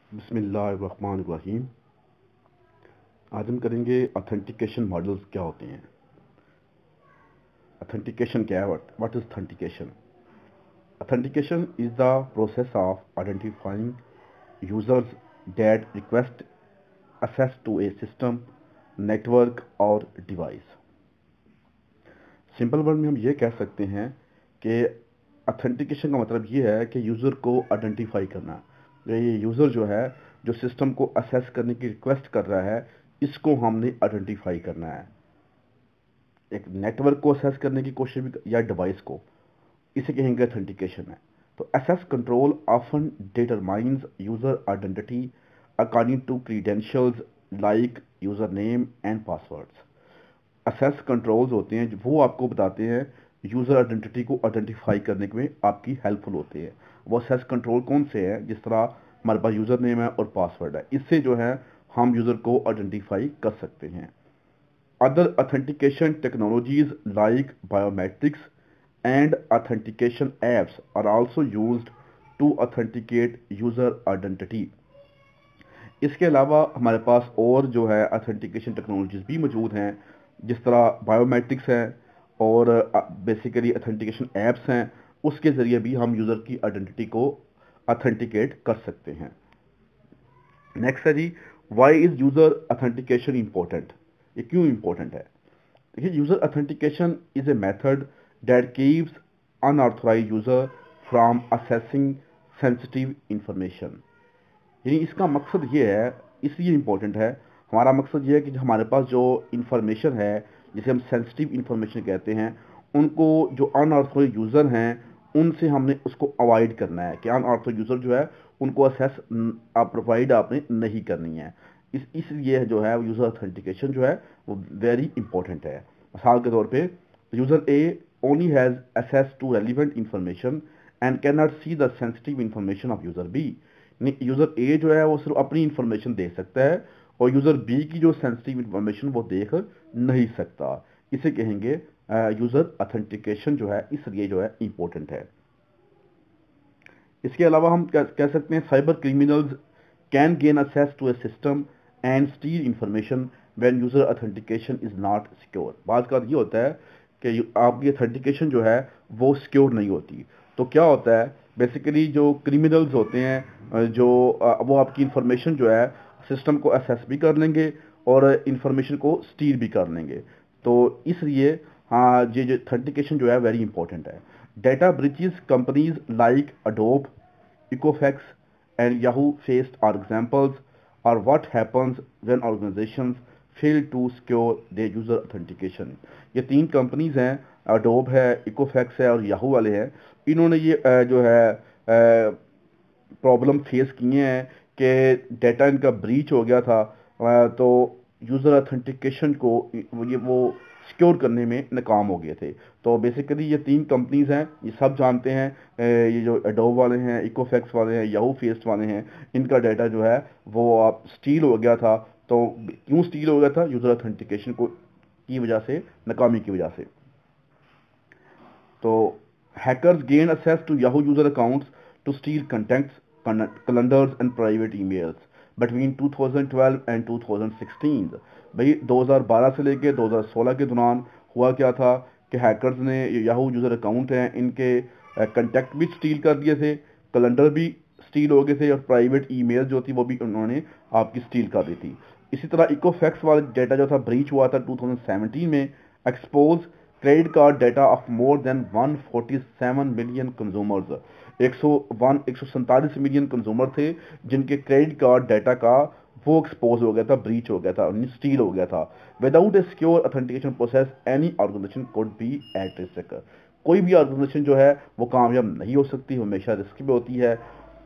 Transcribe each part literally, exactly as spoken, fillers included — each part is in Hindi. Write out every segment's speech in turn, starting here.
बिस्मिल्लाहिर्रहमानिर्रहीम। आज हम करेंगे ऑथेंटिकेशन मॉडल्स क्या होते हैं। ऑथेंटिकेशन क्या है? What is authentication? Authentication is the process of identifying users that request access to a system, network और डिवाइस। सिंपल वर्ड में हम ये कह सकते हैं कि ऑथेंटिकेशन का मतलब ये है कि यूज़र को आइडेंटिफाई करना। ये यूज़र जो है, जो सिस्टम को असेस करने की रिक्वेस्ट कर रहा है, इसको हमने आइडेंटिफाई करना है। एक नेटवर्क को असेस करने की कोशिश भी, या डिवाइस को, इसे कहेंगे ऑथेंटिकेशन है। तो access control often determines user identity according to credentials like user name and passwords. Access controls होते हैं, वो आपको बताते हैं यूजर आइडेंटिटी को आइडेंटिफाई करने में आपकी हेल्पफुल होते हैं। वो असेस कंट्रोल कौन से हैं? जिस तरह हमारे पास यूजर नेम है और पासवर्ड है, इससे जो है हम यूजर को आइडेंटिफाई कर सकते हैं। Other authentication technologies like biometrics and authentication apps are also used to authenticate user identity. इसके अलावा हमारे पास और जो है ऑथेंटिकेशन टेक्नोलॉजीज भी मौजूद हैं, जिस तरह बायोमेट्रिक्स हैं और बेसिकली ऑथेंटिकेशन एप्स हैं। उसके ज़रिए भी हम यूज़र की आइडेंटिटी को ऑथेंटिकेट कर सकते हैं। नेक्स्ट है जी, why is user authentication important? ये क्यों इम्पोर्टेंट है? देखिए, user authentication is a method that keeps unauthorised user from accessing sensitive information. यानी इसका मकसद ये है, इसलिए इम्पोर्टेंट है। हमारा मकसद ये है कि हमारे पास जो इंफॉर्मेशन है, जिसे हम सेंसिटिव इंफॉर्मेशन कहते हैं, उनको जो अनऑथराइज्ड यूज़र हैं उनसे हमने उसको अवॉइड करना है कि अनऑथराइज्ड यूज़र जो है उनको असेस आप प्रोवाइड आपने नहीं करनी है। इस इसलिए जो है यूज़र ऑथेंटिकेशन जो है वो वेरी इंपॉर्टेंट है। मिसाल के तौर पे, user A only has access to relevant information and can not see the sensitive information of user B. User A जो है वो सिर्फ अपनी इंफॉर्मेशन देख सकता है और यूज़र बी की जो सेंसिटिव इंफॉर्मेशन वो देख नहीं सकता। इसे कहेंगे यूज़र ऑथेंटिकेशन जो है, इसलिए जो है इंपॉर्टेंट है। इसके अलावा हम कह, कह सकते हैं cyber criminals can gain access to a system and steal information when user authentication is not secure. बात का ये होता है कि आपकी ऑथेंटिकेशन जो है वो सिक्योर नहीं होती। तो क्या होता है, बेसिकली जो क्रिमिनल्स होते हैं, जो वो आपकी इंफॉर्मेशन जो है सिस्टम को एक्सेस भी कर लेंगे और इंफॉर्मेशन को स्टील भी कर लेंगे। तो इसलिए हाँ, ये जो ऑथेंटिकेशन जो है वेरी इंपॉर्टेंट है। Data breaches companies like Adobe, Equifax, and Yahoo faced are examples are what happens when organizations fail to secure their user authentication. ये तीन कंपनीज हैं, अडोब है, इकोफैक्स है और याहू वाले हैं। इन्होंने ये अ, जो है प्रॉब्लम फेस किए हैं कि डेटा इनका ब्रीच हो गया था, अ, तो यूज़र ऑथेंटिकेशन को ये वो सिक्योर करने में नाकाम हो गए थे। तो बेसिकली ये तीन कंपनीज हैं, ये सब जानते हैं। अ, ये जो एडोब वाले हैं, इकोफैक्स वाले हैं, याहू फेस्ट वाले हैं, इनका डाटा जो है वो आप स्टील हो गया था। तो क्यों स्टील हो गया था? यूज़र ऑथेंटिकेशन को की वजह से, नाकामी की वजह से। तो hackers gained access to Yahoo user accounts to steal contacts, con- calendars and private emails between twenty twelve and twenty sixteen। भाई दो हज़ार बारह से लेके दो हज़ार सोलह के दौरान हुआ क्या था कि हैकर्स ने याहू यूज़र अकाउंट हैं, इनके कंटेक्ट भी स्टील कर दिए थे, कैलेंडर भी स्टील हो गए थे और प्राइवेट ईमेल जो थी वो भी उन्होंने आपकी स्टील कर दी थी। इसी तरह इकोफैक्स वाला डेटा जो था ब्रीच हुआ था टू थाउजेंड सेवेंटीन में। Expose credit card data of more than एक सौ सैंतालीस मिलियन कंज्यूमर्स। एक सौ वन एक सौ सैंतालीस मिलियन कंज्यूमर थे जिनके क्रेडिट कार्ड डाटा का वो एक्सपोज हो गया था, ब्रीच हो गया था, स्टील हो गया था। Without a secure authentication process any organisation could be at risk. कोई भी ऑर्गेनाइजेशन जो है वो कामयाब नहीं हो सकती, हमेशा रिस्क भी होती है।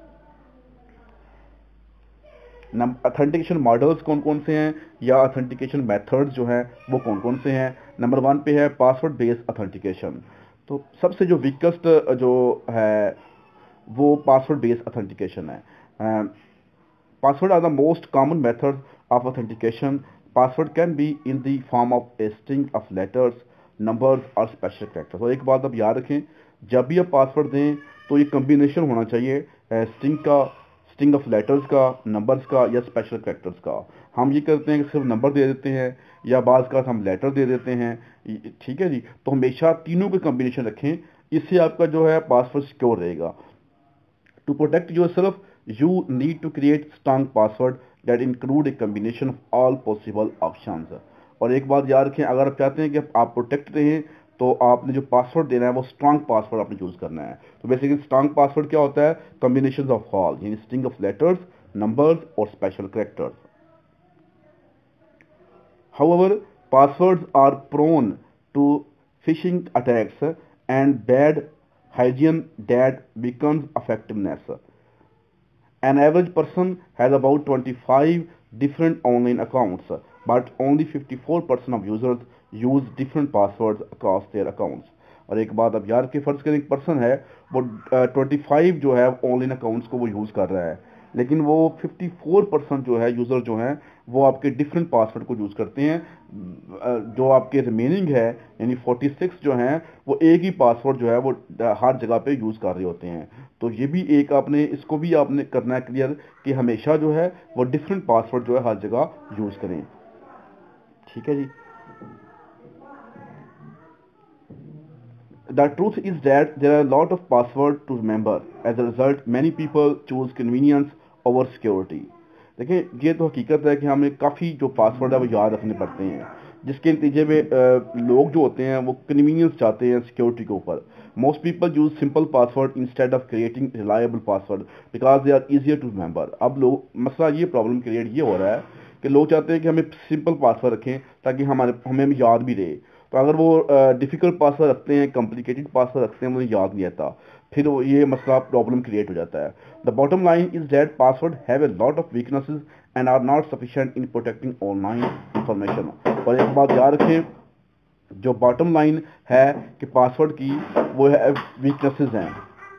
ऑथेंटिकेशन मॉडल्स कौन कौन से हैं या ऑथेंटिकेशन मेथड्स जो हैं वो कौन कौन से हैं? नंबर वन पे है पासवर्ड बेस्ड ऑथेंटिकेशन। तो सबसे जो वीकेस्ट जो है वो पासवर्ड बेस्ड ऑथेंटिकेशन है। Password are the most common method of authentication. Password can be in the form of a string of letters, numbers और स्पेशल कैरेक्टर्स। तो एक बात आप याद रखें, जब भी आप पासवर्ड दें तो ये कम्बिनेशन होना चाहिए स्ट्रिंग का स्ट्रिंग ऑफ लेटर्स का, नंबर्स का या स्पेशल कैरेक्टर्स का। हम ये करते हैं कि सिर्फ नंबर दे देते हैं या बाज़ का हम लेटर दे देते हैं, ठीक है जी। तो हमेशा तीनों के कम्बिनेशन रखें, इससे आपका जो है पासवर्ड सिक्योर रहेगा। To protect yourself you need to create strong password that include a combination of all possible options. और एक बात याद रखें, अगर आप चाहते हैं कि आप प्रोटेक्ट रहें तो आपने जो पासवर्ड देना है वो स्ट्रांग पासवर्ड आपने यूज़ करना है। तो बेसिकली स्ट्रांग पासवर्ड क्या होता है? कॉम्बिनेशन ऑफ ऑल, यानी स्ट्रिंग ऑफ लेटर्स, नंबर्स और special characters. However, passwords are prone to phishing attacks and bad hygiene that becomes effectiveness. An average person has about twenty-five different online accounts, but only fifty-four percent of users use different passwords across their accounts. और एक बात अब यार के फर्ज करें, एक पर्सन है वो ट्वेंटी फाइव जो है ऑनलाइन अकाउंट्स को वो यूज़ कर रहा है, लेकिन वो फिफ्टी फोर परसेंट जो है यूज़र जो हैं वो आपके डिफरेंट पासवर्ड को यूज़ करते हैं। जो आपके रिमेनिंग है यानी फोर्टी सिक्स जो हैं वो एक ही पासवर्ड जो है वो हर जगह पे यूज़ कर रहे होते हैं। तो ये भी एक आपने इसको भी आपने करना है क्लियर कि हमेशा जो है वो डिफरेंट पासवर्ड जो है हर जगह यूज़ करें, ठीक है जी। The truth is that there are a lot of passwords to remember. As a result, many people choose convenience over security. देखिए, ये तो हकीकत है कि हमें काफ़ी जो पासवर्ड है वो याद रखने पड़ते हैं, जिसके नतीजे में लोग जो होते हैं वो कन्वीनियंस चाहते हैं सिक्योरिटी के ऊपर। Most people use simple password instead of creating reliable password because they are easier to remember. अब लोग मसला ये प्रॉब्लम क्रिएट ये हो रहा है कि लोग चाहते हैं कि हमें सिंपल पासवर्ड रखें ताकि हमारे हमें याद भी रहे। तो अगर वो डिफ़िकल्ट पासवर्ड रखते हैं, कॉम्प्लिकेटेड पासवर्ड रखते हैं, मुझे याद नहीं आता, फिर वो ये मसला प्रॉब्लम क्रिएट हो जाता है। The bottom line is that password have a lot of weaknesses and are not sufficient in protecting online information. और एक बात याद रखें, जो बॉटम लाइन है कि पासवर्ड की वो है वीकनेसेस हैं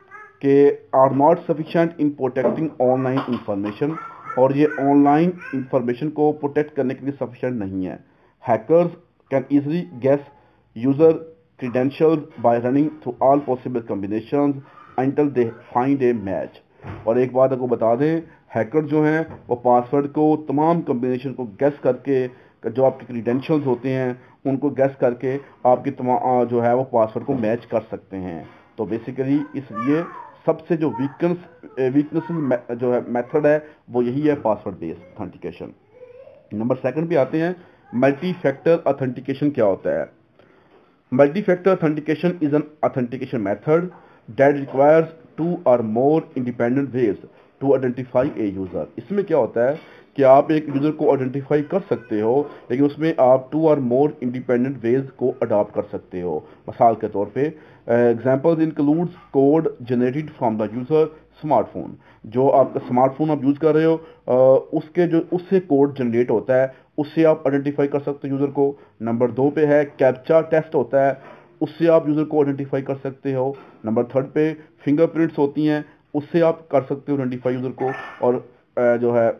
कि are not sufficient in protecting online information, और ये ऑनलाइन इंफॉर्मेशन को प्रोटेक्ट करने के लिए सफिशिएंट नहीं है। Hackers can easily guess user credentials by running through all possible combinations until they find a match। और एक बात आपको बता दें, हैकर जो हैं वो पासवर्ड को तमाम कम्बिनेशन को गैस करके, जो आपके क्रीडेंशियल्स होते हैं उनको गैस करके आपकी तमाम जो है वो पासवर्ड को मैच कर सकते हैं। तो बेसिकली इसलिए सबसे जो वीकनेस वीकनेस जो है मेथड है वो यही है, password based authentication. Number second पे आते हैं, मल्टी फैक्टर ऑथेंटिकेशन क्या होता है? Multi factor authentication is an authentication method that requires two और more independent ways to identify a user. इसमें क्या होता है कि आप एक यूज़र को आइडेंटिफाई कर सकते हो, लेकिन उसमें आप टू और मोर इंडिपेंडेंट वेज को अडॉप्ट कर सकते हो। मिसाल के तौर पे examples includes code generated from the user smartphone. जो आपका स्मार्टफोन आप यूज़ कर रहे हो uh, उसके जो उससे कोड जनरेट होता है, उससे आप आइडेंटिफाई कर सकते हो यूज़र को। नंबर दो पे है कैप्चा टेस्ट होता है, उससे आप यूज़र को आइडेंटिफाई कर सकते हो। नंबर थर्ड पे फिंगरप्रिंट्स होती हैं, उससे आप कर सकते हो आइडेंटिफाई यूज़र को। और uh, जो है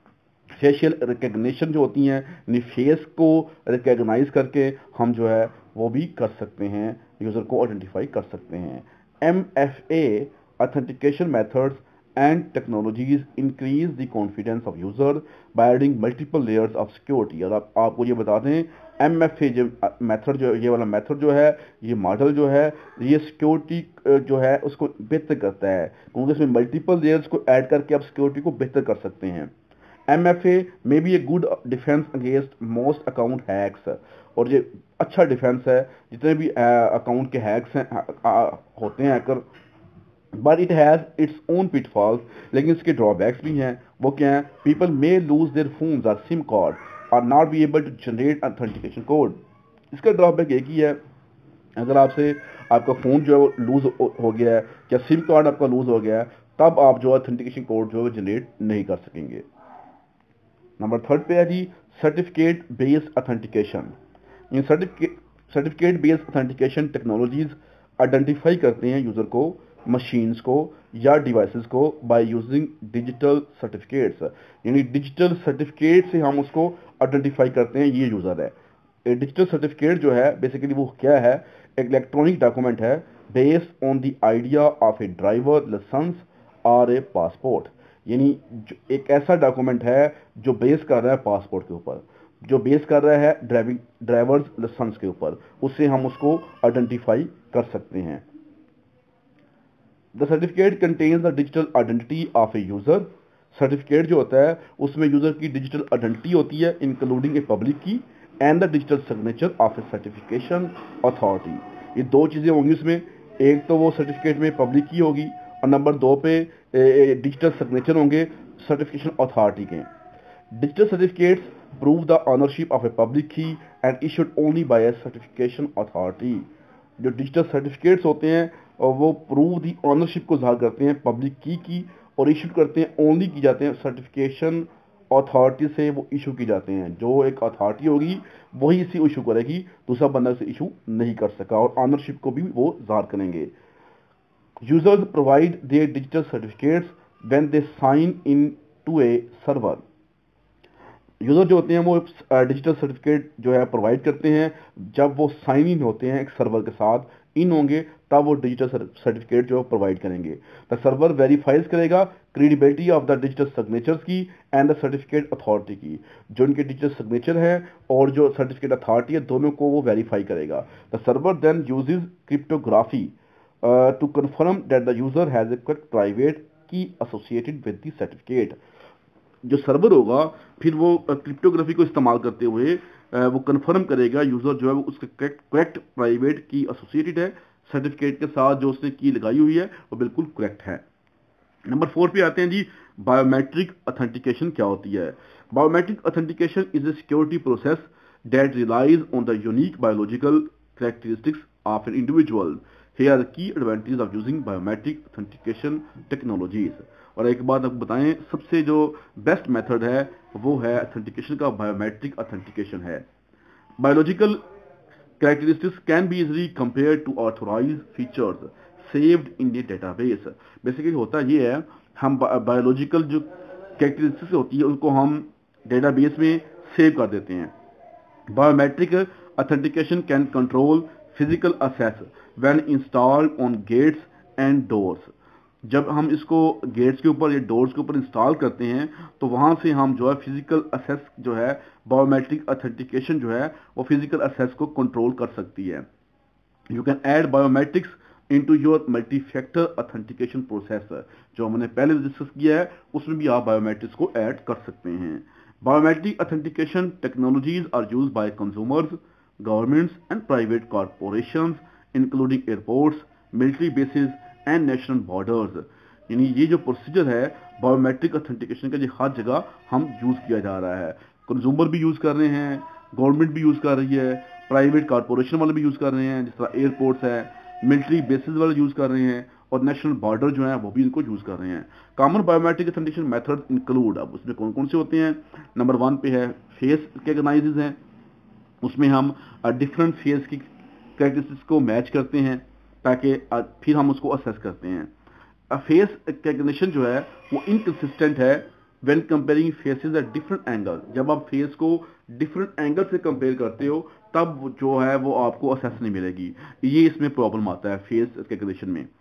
फेशियल रिकग्निशन जो होती हैं, यानी फेस को रिकग्नाइज करके हम जो है वो भी कर सकते हैं, यूज़र को आइडेंटिफाई कर सकते हैं। M F A authentication methods and technologies increase the confidence of user by adding multiple layers of security। और आप, आपको ये बता दें, एम एफ ए जो मेथड जो ये वाला मेथड जो है, ये मॉडल जो है, ये सिक्योरिटी जो है उसको बेहतर करता है, क्योंकि इसमें मल्टीपल लेयर्स को ऐड करके आप सिक्योरिटी को बेहतर कर सकते हैं। M F A may be a good defence against most account hacks. और ये अच्छा डिफेंस है जितने भी अकाउंट के हैक्स हैं होते हैं hacker, but it has its own pitfalls. लेकिन इसके ड्रॉबैक्स भी हैं। वो क्या हैं? People may lose their phones और सिम कार्ड और not be able to generate authentication code. इसका ड्रॉबैक एक ही है, अगर आपसे आपका फ़ोन जो है वो लूज़ हो गया है या सिम कार्ड आपका लूज़ हो गया है, तब आप जो ऑथेंटिकेशन कोड जो है जनरेट नहीं कर सकेंगे। नंबर थर्ड पे है जी certificate based authentication. In certificate certificate based authentication technologies identify करते हैं यूज़र को, मशीन्स को या डिवाइसेस को बाय यूजिंग डिजिटल सर्टिफिकेट्स। यानी डिजिटल सर्टिफिकेट से हम उसको आइडेंटिफाई करते हैं ये यूज़र है। डिजिटल सर्टिफिकेट जो है बेसिकली वो क्या है? एक इलेक्ट्रॉनिक डॉक्यूमेंट है based on the idea of a driver licence और ए पासपोर्ट। यानी एक ऐसा डॉक्यूमेंट है जो बेस कर रहा है पासपोर्ट के ऊपर, जो बेस कर रहा है ड्राइविंग ड्राइवर्स लाइसेंस के ऊपर, उससे हम उसको आइडेंटिफाई कर सकते हैं। The certificate contains the digital identity of a user. Certificate जो होता है उसमें यूजर की डिजिटल आइडेंटिटी होती है, including a public key and the digital signature of a certification authority. ये दो चीज़ें होंगी उसमें, एक तो वो सर्टिफिकेट में पब्लिक की होगी और नंबर दो पे डिजिटल सिग्नेचर होंगे सर्टिफिकेशन अथॉरिटी के। Digital certificates prove the ownership of a public key and issued only by a certification authority. जो डिजिटल सर्टिफिकेट्स होते हैं और वो प्रूव दी ऑनरशिप को ज़ाहिर करते हैं पब्लिक की की और इशू करते हैं, ओनली की जाते हैं सर्टिफिकेशन अथॉरिटी से वो इशू की जाते हैं। जो एक अथॉरिटी होगी वही इसे इशू करेगी, दूसरा बंदा से इशू नहीं कर सका, और ऑनरशिप को भी वो ज़ाहिर करेंगे। Users provide their digital certificates when they sign in to a server. User जो होते हैं वो डिजिटल सर्टिफिकेट जो है प्रोवाइड करते हैं जब वो साइन इन होते हैं एक सर्वर के साथ, इन होंगे तब वो डिजिटल सर्टिफिकेट जो प्रोवाइड करेंगे। द सर्वर वेरीफाइज करेगा credibility of the digital signatures की एंड द सर्टिफिकेट अथॉरिटी की। जो इनके डिजिटल सिग्नेचर है और जो सर्टिफिकेट अथॉरिटी है दोनों को वो वेरीफाई करेगा। The server then uses cryptography to confirm that the user has a correct private key associated with the certificate. जो सर्वर होगा फिर वो क्रिप्टोग्राफी को इस्तेमाल करते हुए वो कंफर्म करेगा यूजर जो है वो उसके करेक्ट प्राइवेट की एसोसिएटेड है सर्टिफिकेट के साथ, जो उसने की लगाई हुई है वो बिल्कुल करेक्ट है। नंबर फोर पे आते हैं जी, बायोमेट्रिक ऑथेंटिकेशन क्या होती है। Biometric authentication is a security process that relies on the unique biological characteristics of an individual. Here are key advantages of using biometric authentication technologies. और एक बात आपको बताएं, सबसे जो बेस्ट मेथड है वो है ऑथेंटिकेशन का, बायोमेट्रिक ऑथेंटिकेशन है। Biological characteristics can be easily compared to authorise features saved in the database. Basically होता ये है, हम बायोलॉजिकल जो कैरेक्टरिस्टिक्स होती है उनको हम डेटाबेस में सेव कर देते हैं। Biometric authentication can control physical access when installed on gates and doors. जब हम इसको गेट्स के ऊपर या डोर्स के ऊपर इंस्टॉल करते हैं तो वहाँ से हम जो है फिजिकल एक्सेस जो है बायोमेट्रिक ऑथेंटिकेशन जो है वो फिजिकल एक्सेस को कंट्रोल कर सकती है। You can add biometrics into your multi factor authentication process. जो हमने पहले डिस्कस किया है उसमें भी आप बायोमेट्रिक्स को ऐड कर सकते हैं। Biometric authentication technologies are used by consumers, governments and private corporations including airports, military bases and national borders. यानी ये जो प्रोसीजर है बायोमेट्रिक ऑथेंटिकेशन का ये हर जगह हम यूज़ किया जा रहा है। कंज्यूमर भी यूज़ कर रहे हैं, गवर्नमेंट भी यूज़ कर रही है, प्राइवेट कॉरपोरेशन वाले भी यूज़ कर रहे हैं, जिस तरह एयरपोर्ट्स है, मिलिट्री बेसिस वाले यूज़ कर रहे हैं, और नेशनल बॉर्डर जो है वो भी इनको यूज़ कर रहे हैं। Common biometric authentication method include, अब उसमें कौन कौन से होते हैं। नंबर वन पे है फेस रिकॉग्नाइजेज हैं, उसमें हम डिफरेंट फेस की कैरेक्टरिस्टिक्स को मैच करते हैं ताकि फिर हम उसको असेस करते हैं। फेस रिकॉग्निशन जो है वो इनकंसिस्टेंट है when comparing faces at different angle. जब आप फेस को डिफरेंट एंगल से कंपेयर करते हो तब जो है वो आपको असेस नहीं मिलेगी, ये इसमें प्रॉब्लम आता है फेस रिकॉग्निशन में।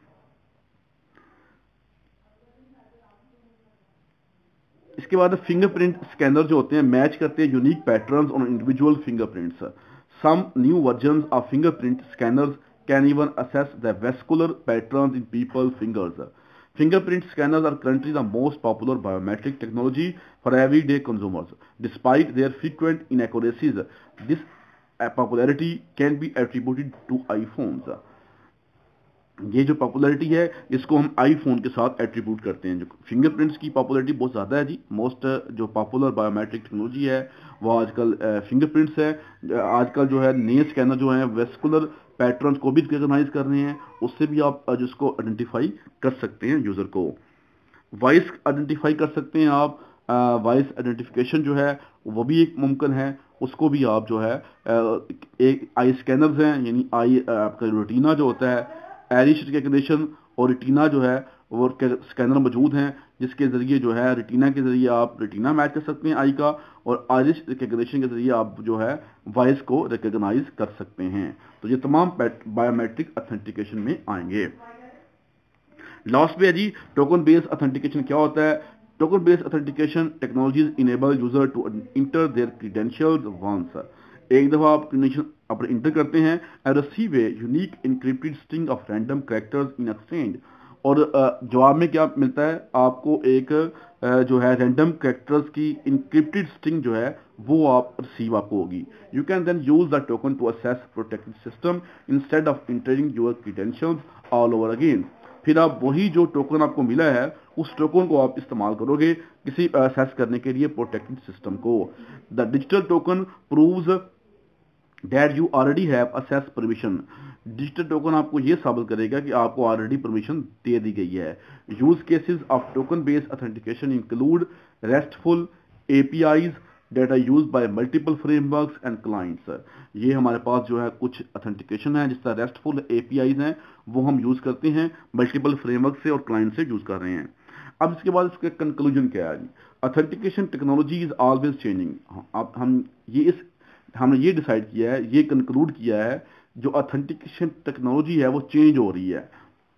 इसके बाद फिंगरप्रिंट स्कैनर जो होते हैं मैच करते हैं unique patterns on individual fingerprints. Some new versions of fingerprint scanners can even assess the vascular patterns in people's fingers. Fingerprint scanners are currently the most popular biometric technology for everyday consumers. Despite their frequent inaccuracies, this popularity can be attributed to iPhones. ये जो पॉपुलैरिटी है इसको हम आईफोन के साथ एट्रीब्यूट करते हैं। जो फिंगरप्रिंट्स की पॉपुलैरिटी बहुत ज़्यादा है जी, मोस्ट जो पॉपुलर बायोमेट्रिक टेक्नोलॉजी है वो आजकल फिंगरप्रिंट्स है। आजकल जो है नए स्कैनर जो हैं वेस्कुलर पैटर्न्स को भी रिकॉग्नाइज कर रहे हैं, उससे भी आप जिसको आइडेंटिफाई कर सकते हैं यूज़र को। वॉइस आइडेंटिफाई कर सकते हैं आप, वॉइस आइडेंटिफिकेशन जो है वो भी एक मुमकिन है, उसको भी आप जो है एक आई स्कैनर्स हैं, यानी आई आपका रेटिना जो होता है, आइरिश रिकॉग्निशन और रेटिना जो है वो स्कैनर मौजूद हैं जिसके ज़रिए जो है रेटिना के ज़रिए आप रेटिना मैच कर सकते हैं आई का, और आइरिश रिकॉग्निशन के ज़रिए आप जो है वॉइस को रिकॉग्नाइज कर सकते हैं। तो ये तमाम बायोमेट्रिक ऑथेंटिकेशन में आएंगे। लास्ट पे है जी टोकन बेस्ड ऑथेंटिकेशन क्या होता है। Token based authentication technologies enable user to enter their credentials once. एक दफा आप credential अपने इंटर करते हैं and receive a unique encrypted string of random characters in exchange. और जवाब में क्या मिलता है आपको, एक जो है रैंडम कैरेक्टर्स की इंक्रिप्टेड स्ट्रिंग जो है वो आप रिसीव आपको होगी. You can then use the token to access protected system instead of entering your credentials all over again. फिर आप वही जो टोकन आपको मिला है उस टोकन को आप इस्तेमाल करोगे किसी असेस करने के लिए प्रोटेक्टेड सिस्टम को. The digital token proves that you already have access permission. Digital token आपको ये साबित करेगा कि आपको ऑलरेडी परमिशन दे दी गई है. Use cases of token based authentication include RESTful APIs data use by multiple frameworks and clients. ये हमारे पास जो है कुछ ऑथेंटिकेशन है जिस तरह रेस्टफुल एपीआईज हैं वो हम यूज करते हैं मल्टीपल फ्रेमवर्क से और क्लाइंट से यूज कर रहे हैं. अब इसके बाद इसका कंक्लूजन क्या है जी. Authentication technology is always changing. अब हम ये इस हमने ये डिसाइड किया है, ये कंक्लूड किया है जो ऑथेंटिकेशन टेक्नोलॉजी है वो चेंज हो रही है.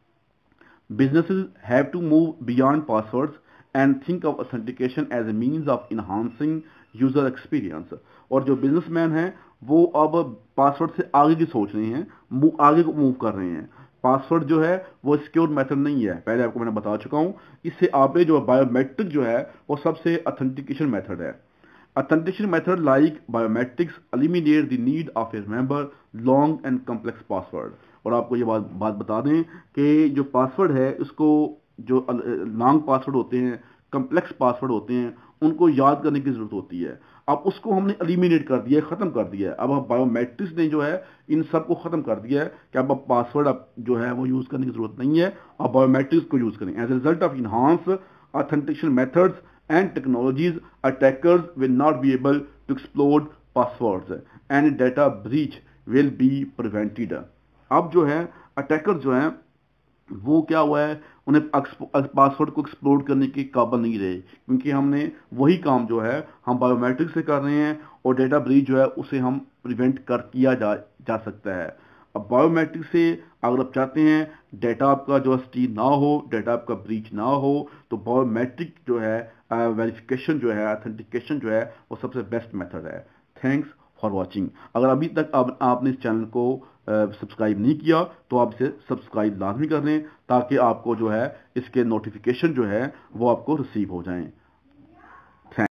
Businesses have to move beyond passwords and think of authentication as a means of enhancing user experience. और जो बिजनेसमैन हैं वो अब पासवर्ड से आगे की सोच रहे हैं, आगे को मूव कर रहे हैं. पासवर्ड जो है वो सिक्योर मेथड नहीं है, पहले आपको मैंने बता चुका हूं. इससे आप जो बायोमेट्रिक जो है वो सबसे ऑथेंटिकेशन मेथड है. Authentication method like biometrics eliminate the need of a remember long and complex password. और आपको ये बात बात बता दें कि जो पासवर्ड है उसको जो लॉन्ग पासवर्ड होते हैं, कम्प्लेक्स पासवर्ड होते हैं, उनको याद करने की जरूरत होती है. अब उसको हमने एलिमिनेट कर दिया है, खत्म कर दिया है. अब बायोमेट्रिक्स ने जो है इन सब को खत्म कर दिया है कि अब पासवर्ड अब जो है वो यूज करने की जरूरत नहीं है, अब बायोमेट्रिक्स को यूज करें. As a result of enhance authentication methods and technologies, attackers will not be able to exploit passwords and data breach will be prevented. अब जो है अटैकर जो है वो क्या हुआ है, उन्हें पासवर्ड को एक्सप्लोर करने के काबिल नहीं रहे क्योंकि हमने वही काम जो है हम बायोमेट्रिक से कर रहे हैं और डेटा ब्रीच जो है उसे हम प्रिवेंट कर किया जा जा सकता है. अब बायोमेट्रिक से अगर आप चाहते हैं डेटा आपका जो स्टील ना हो, डेटा आपका ब्रीच ना हो, तो बायोमेट्रिक जो है वेरिफिकेशन uh, जो है ऑथेंटिकेशन जो है वो सबसे बेस्ट मेथड है. Thanks for watching. अगर अभी तक आप, आपने इस चैनल को सब्सक्राइब uh, नहीं किया तो आप इसे सब्सक्राइब लाजमी कर लें ताकि आपको जो है इसके नोटिफिकेशन जो है वो आपको रिसीव हो जाएं.